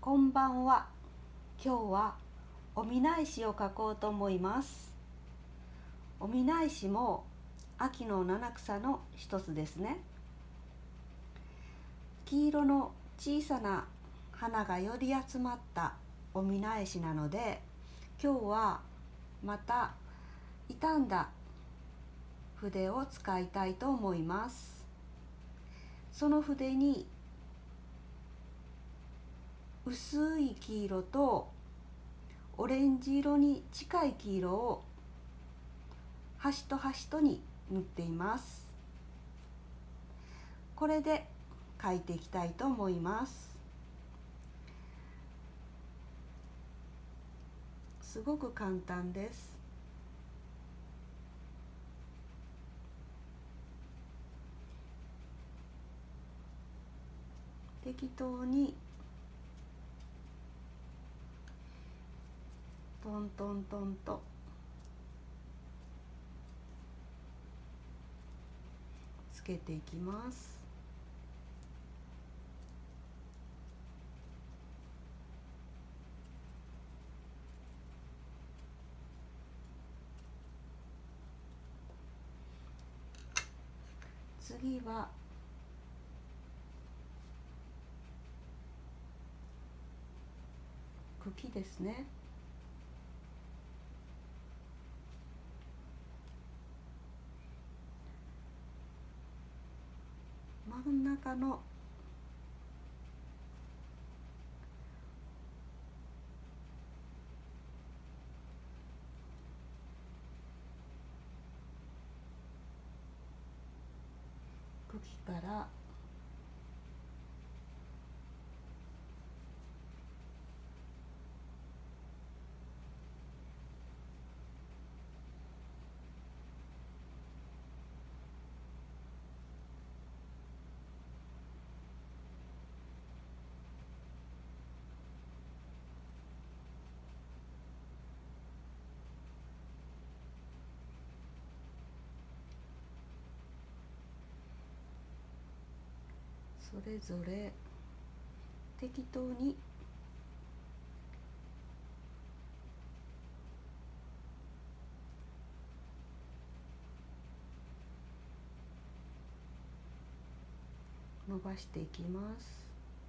こんばんは。今日はおみな石を描こうと思います。おみな石も秋の七草の一つですね。黄色の小さな花がより集まったおみな石なので、今日はまた傷んだ筆を使いたいと思います。その筆に薄い黄色とオレンジ色に近い黄色を端と端とに塗っています。これで描いていきたいと思います。すごく簡単です。適当にトントントンとつけていきます。次は茎ですね。真ん中の茎からそれぞれ適当に伸ばしていきます。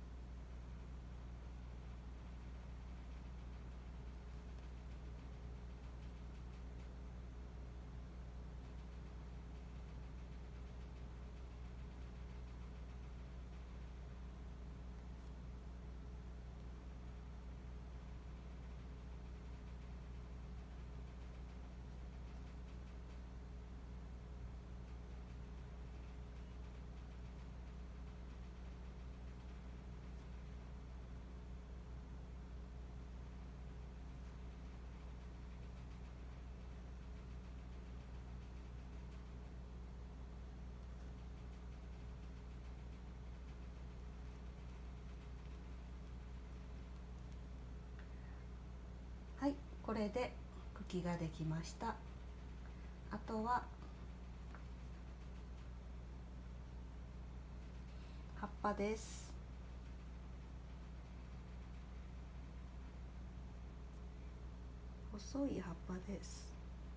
はい、これで茎ができました。あとは葉っぱです。細い葉っぱです。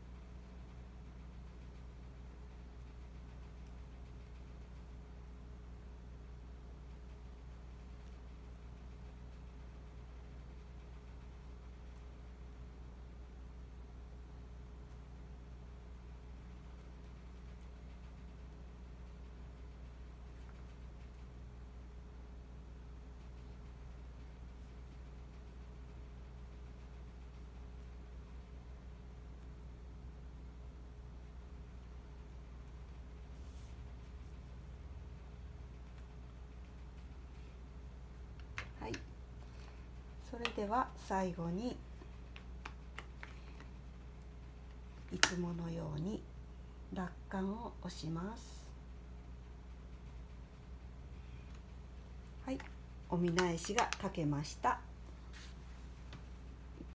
はい、それでは最後にいつものように落款を押します。はい、おみな石が描けました。